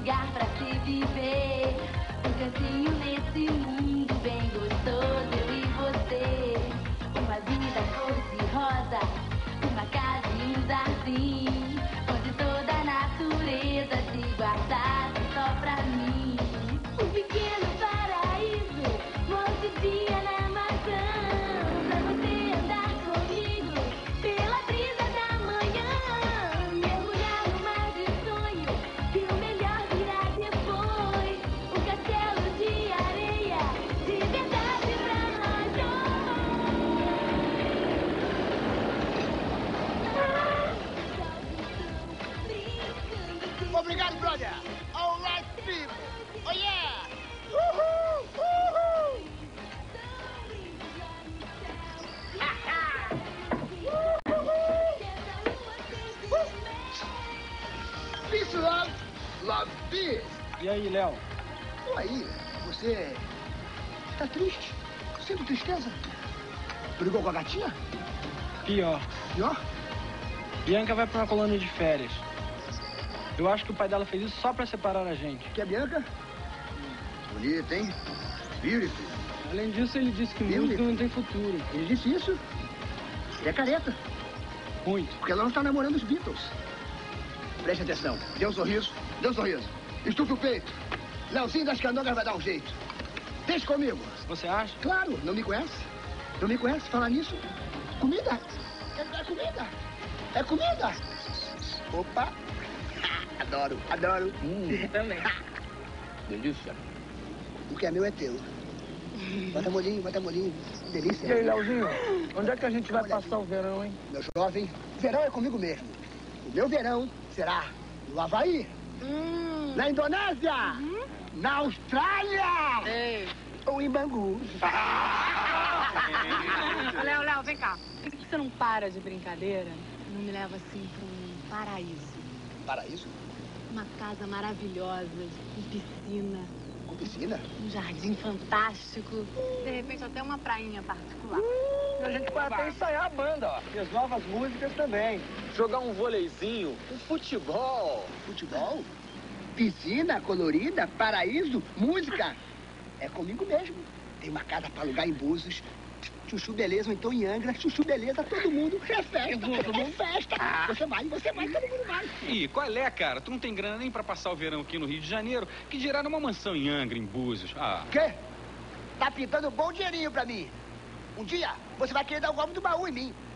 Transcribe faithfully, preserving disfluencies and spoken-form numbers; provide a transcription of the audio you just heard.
lugar pra se viver. Um cantinho nesse mundo bem gostoso, eu e você. Uma vida cor-de-rosa, uma casa e um jardim, onde toda a natureza te guardasse só pra mim. Um pequeno paraíso, mordidinha na maçã, pra você andar comigo pela brisa da manhã. Mergulhar no mar de sonho, que o melhor virá depois. Um castelo de areia, de verdade pra nós dois. Obrigado, brother. All right, people. Oh, yeah. Uhul, uhul. Peace, love. Love, peace. E aí, Léo? Pô, aí, você tá triste? Sinto tristeza? Brigou com a gatinha? Pior. Pior? Bianca vai pra uma colônia de férias. Eu acho que o pai dela fez isso só pra separar a gente. Que é Bianca? Bonita, hein? Beautiful. Além disso, ele disse que Beautiful. música não tem futuro. Ele disse isso? Ele é careta. Muito. Porque ela não está namorando os Beatles. Preste atenção. Dê um sorriso. Dê um sorriso. Estufe o peito. Leozinho das Canogas vai dar um jeito. Deixa comigo. Você acha? Claro. Não me conhece? Não me conhece? Falar nisso? Comida. É comida. É comida. Opa. Adoro. Adoro. Hum, também. Delícia. O que é meu é teu. Bota molinho, bota molinho. Delícia. E aí, Léozinho? Onde é que a gente vai passar o verão, hein? Meu jovem, verão é comigo mesmo. O meu verão será no Havaí, Hum. na Indonésia, Uhum. na Austrália Ei. ou em Bangu. Léo, Léo, vem cá. Por que você não para de brincadeira? Não me leva assim pra um paraíso. Paraíso? Uma casa maravilhosa, com piscina, Com piscina? um jardim fantástico. De repente até uma prainha particular. E a gente vai até ensaiar a banda, ó. E as novas músicas também. Jogar um vôleizinho, um futebol. Futebol? Piscina colorida, paraíso, música. É comigo mesmo. Tem uma casa para alugar em Búzios. Chuchu Beleza, ou então em Angra. Chuchu Beleza, todo mundo. É festa, é festa. Você vai, você vai, todo mundo vai. Ih, qual é, cara? Tu não tem grana nem pra passar o verão aqui no Rio de Janeiro, que dirá numa mansão em Angra, em Búzios. Ah. Quê? Tá pintando um bom dinheirinho pra mim. Um dia, você vai querer dar o golpe do baú em mim.